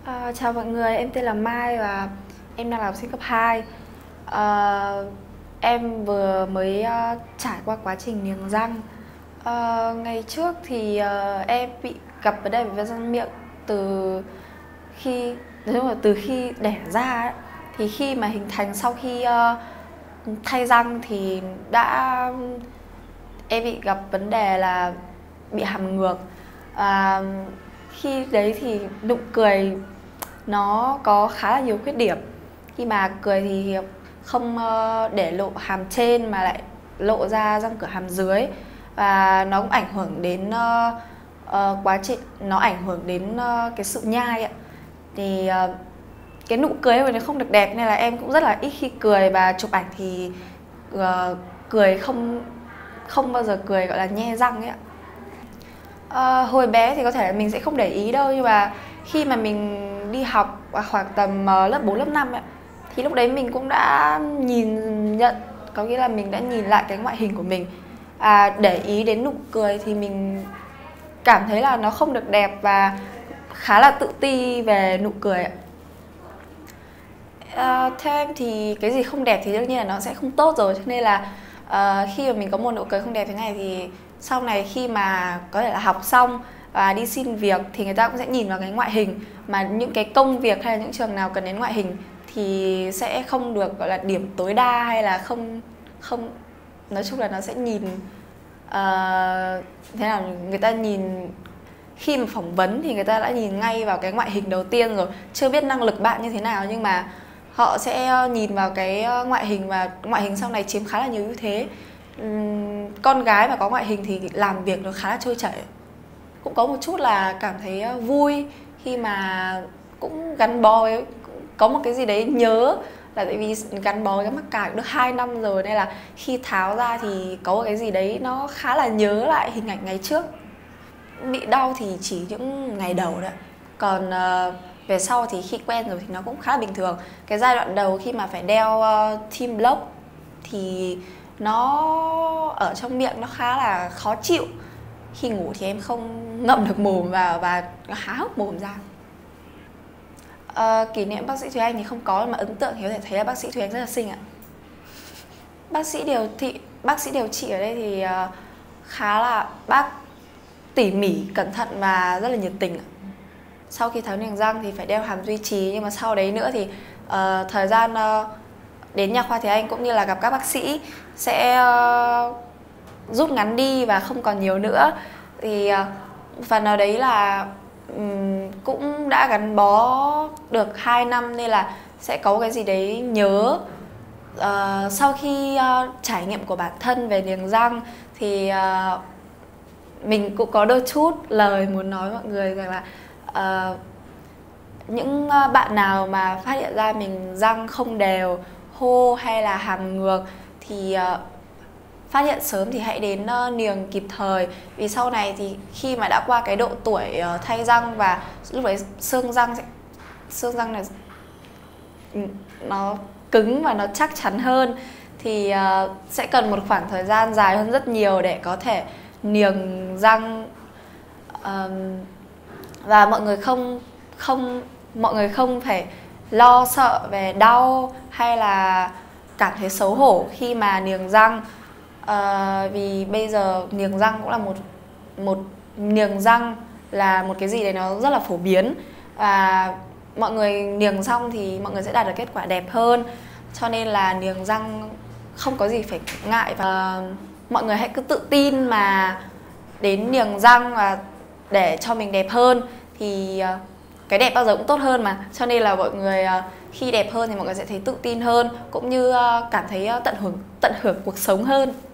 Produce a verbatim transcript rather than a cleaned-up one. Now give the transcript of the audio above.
À, chào mọi người, em tên là Mai và em đang là học sinh cấp hai. À, em vừa mới uh, trải qua quá trình niềng răng. À, ngày trước thì uh, em bị gặp vấn đề về răng miệng từ khi nói chung là từ khi đẻ ra ấy. Thì khi mà hình thành sau khi uh, thay răng thì đã em bị gặp vấn đề là bị hàm ngược. À, khi đấy thì nụ cười nó có khá là nhiều khuyết điểm. Khi mà cười thì không để lộ hàm trên mà lại lộ ra răng cửa hàm dưới, và nó cũng ảnh hưởng đến uh, uh, quá trình nó ảnh hưởng đến uh, cái sự nhai ạ. Thì uh, cái nụ cười của nó không được đẹp nên là em cũng rất là ít khi cười, và chụp ảnh thì uh, cười không không bao giờ cười gọi là nhe răng ấy ạ. Uh, hồi bé thì có thể là mình sẽ không để ý đâu, nhưng mà khi mà mình đi học khoảng tầm uh, lớp bốn, lớp năm ấy, thì lúc đấy mình cũng đã nhìn nhận, có nghĩa là mình đã nhìn lại cái ngoại hình của mình, à, để ý đến nụ cười thì mình cảm thấy là nó không được đẹp và khá là tự ti về nụ cười ạ. Uh, theo em thì cái gì không đẹp thì đương nhiên là nó sẽ không tốt rồi, cho nên là uh, khi mà mình có một nụ cười không đẹp thế này thì sau này khi mà có thể là học xong và đi xin việc thì người ta cũng sẽ nhìn vào cái ngoại hình, mà những cái công việc hay là những trường nào cần đến ngoại hình thì sẽ không được gọi là điểm tối đa, hay là không không nói chung là nó sẽ nhìn uh, thế nào, người ta nhìn khi mà phỏng vấn thì người ta đã nhìn ngay vào cái ngoại hình đầu tiên rồi, chưa biết năng lực bạn như thế nào nhưng mà họ sẽ nhìn vào cái ngoại hình, và ngoại hình sau này chiếm khá là nhiều ưu thế. Uhm, con gái mà có ngoại hình thì làm việc nó khá là trôi chảy. Cũng có một chút là cảm thấy vui khi mà cũng gắn bó với, có một cái gì đấy nhớ, là tại vì gắn bó với cái mắc cài được hai năm rồi nên là khi tháo ra thì có một cái gì đấy nó khá là nhớ lại hình ảnh ngày trước. Bị đau thì chỉ những ngày đầu đấy, còn uh, về sau thì khi quen rồi thì nó cũng khá là bình thường. Cái giai đoạn đầu khi mà phải đeo uh, team block thì nó ở trong miệng nó khá là khó chịu. Khi ngủ thì em không ngậm được mồm vào và há hốc mồm ra. Uh, kỷ niệm bác sĩ Thùy Anh thì không có, mà ấn tượng thì có thể thấy là bác sĩ Thùy Anh rất là xinh ạ. Bác sĩ điều trị, bác sĩ điều trị ở đây thì uh, khá là bác tỉ mỉ, cẩn thận và rất là nhiệt tình. Sau khi tháo niềng răng thì phải đeo hàm duy trì, nhưng mà sau đấy nữa thì uh, thời gian uh, đến nha khoa Thùy Anh cũng như là gặp các bác sĩ sẽ uh, rút ngắn đi và không còn nhiều nữa. Thì uh, phần nào đấy là um, cũng đã gắn bó được hai năm nên là sẽ có cái gì đấy nhớ. Uh, sau khi uh, trải nghiệm của bản thân về niềng răng thì uh, mình cũng có đôi chút lời muốn nói mọi người rằng là uh, những bạn nào mà phát hiện ra mình răng không đều, hô hay là hàm ngược thì uh, phát hiện sớm thì hãy đến uh, niềng kịp thời. Vì sau này thì khi mà đã qua cái độ tuổi uh, thay răng và lúc đấy xương răng sẽ, xương răng này nó cứng và nó chắc chắn hơn thì uh, sẽ cần một khoảng thời gian dài hơn rất nhiều để có thể niềng răng. Um, và mọi người không không mọi người không phải lo sợ về đau hay là cảm thấy xấu hổ khi mà niềng răng, uh, vì bây giờ niềng răng cũng là một một niềng răng là một cái gì đấy nó rất là phổ biến, và mọi người niềng xong thì mọi người sẽ đạt được kết quả đẹp hơn, cho nên là niềng răng không có gì phải ngại. Và mọi người hãy cứ tự tin mà đến niềng răng và để cho mình đẹp hơn, thì cái đẹp bao giờ cũng tốt hơn mà, cho nên là mọi người khi đẹp hơn thì mọi người sẽ thấy tự tin hơn, cũng như cảm thấy tận hưởng tận hưởng cuộc sống hơn.